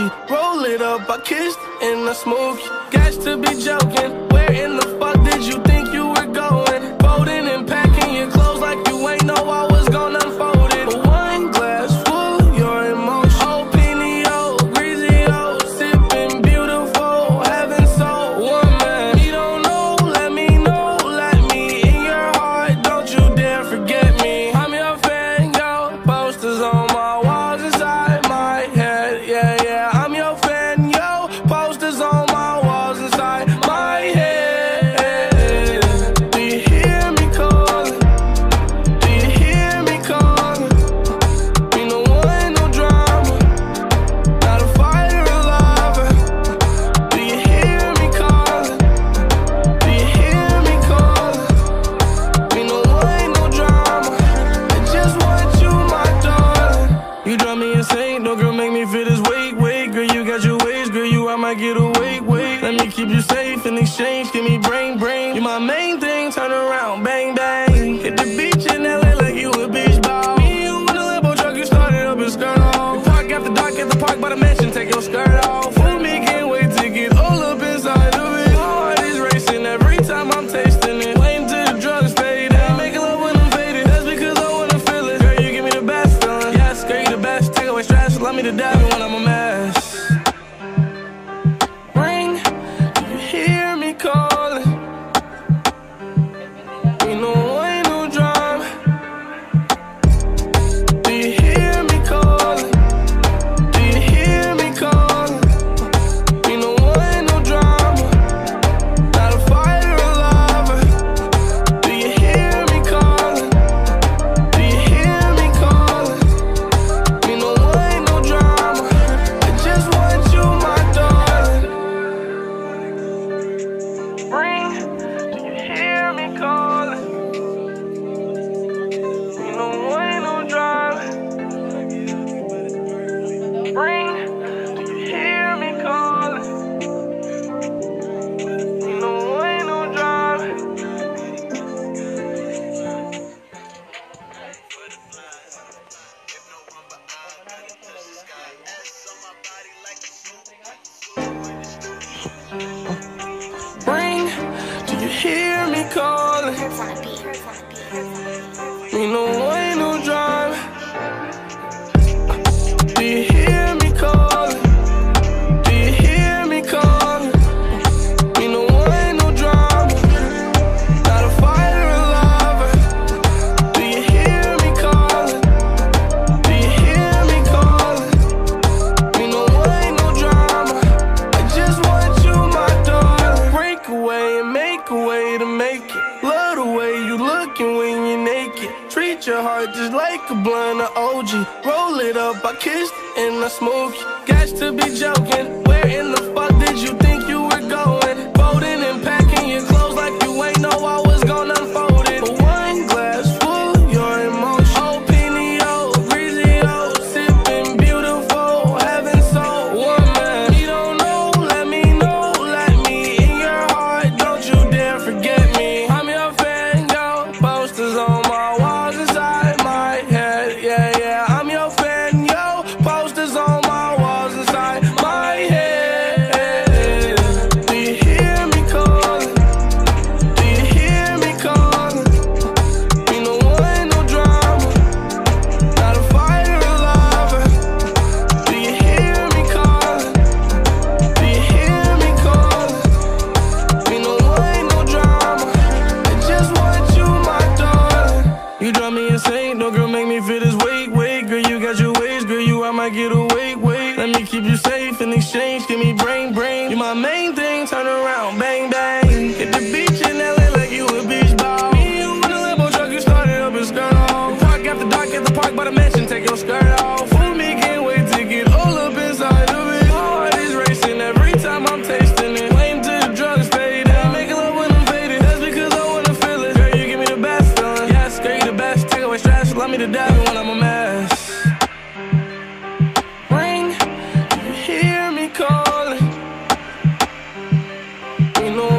Roll it up, I kissed and I smoked you. Got to be joking. Where in the fuck did you think you were going? Folding and packing your clothes like you ain't know I was gonna unfold it. One glass full, your emotion. Oh, Pinio, greasy, oh, sipping beautiful, heaven so one man. You don't know, let me know, let me in your heart. Don't you dare forget me. I'm your fan, yo. Posters on my walls inside my head, yeah, yeah. I'm your fan, yo. Posters on my walls inside my head. Do you hear me calling? Do you hear me calling? We no want no drama, not a fighter or lover. Do you hear me calling? Do you hear me calling? We no want no drama, I just want you, my darling. You drive me insane, no girl make me feel this weight, weight. Girl, you got your ways, girl, you I might get away, wait. Let me keep you safe in exchange, give me brain, brain. You my main thing, turn around, bang, bang. Hit the beach in LA like you a beach ball. Me and you in a Lambo truck, you started up and skirt off. Park after dark at the park by the mansion, take your skirt off. For me, can't wait to get all up inside of it. My heart is racing every time I'm tasting it. Waiting till the drugs fade out. Making love when I'm faded, that's because I wanna feel it. Girl, you give me the best feeling. Yes, girl, you the best. Take away stress, allow me to dive in when I'm a mess. Ring, do you hear me calling? We know ain't no drama. Do you hear me calling? Do you hear me calling? We know ain't no drama, not a fighter or lover. Do you hear me calling? Do you hear me calling? We know ain't no drama, I just want you, my darling. Ring, do you hear me calling? We know ain't no drama. Ring, do you hear me calling? We know ain't no drama. Ring, do you hear me calling? We know ain't no drama. Do you hear me calling? Do you hear me calling? We know ain't no drama, not a fighter or lover. Do you hear me calling? Do you hear me calling? We know ain't no drama, I just want you, my darling. Break away and make a way to make it. Love the way you looking when you're naked. Treat your heart just like a blunt of OG. Roll it up, I kissed and I smoked you. Got to be joking. Where in the fuck did you think you were going? Folding and packing your clothes like you ain't know I was gonna unfold it. One glass full, your emotion. Oh, Pinio, greasy, oh, sipping beautiful, heaven so one man. You don't know, let me know, let me in your heart. Don't you dare forget me. I'm your fan, yo. Posters on my walls inside my head, yeah, yeah. I'm your fan, yo. Posters on my walls inside my head. Do you hear me calling? Do you hear me calling? We no want no drama, not a fighter or lover. Do you hear me calling? Do you hear me calling? We no want no drama, I just want you, my darling. You drive me insane, no girl make me feel this weight, weight. Girl, you got your ways, girl, you I might get away, wait. Let me keep you safe in exchange, give me brain, brain. You my main thing, turn around, bang, bang. Hit the beach in LA like you a beach ball. Me and you in a Lambo truck, you started up and skirt off. Park after dark at the park by the mansion, take your skirt off. For me, can't wait to get all up inside of it. My heart is racing every time I'm tasting it. Waiting till the drugs fade out. Making love when I'm faded, that's because I wanna feel it. Girl, you give me the best feeling. Yes, girl, you the best. Take away stress, allow me to dive in when I'm a mess. Ring, do you hear me calling? We know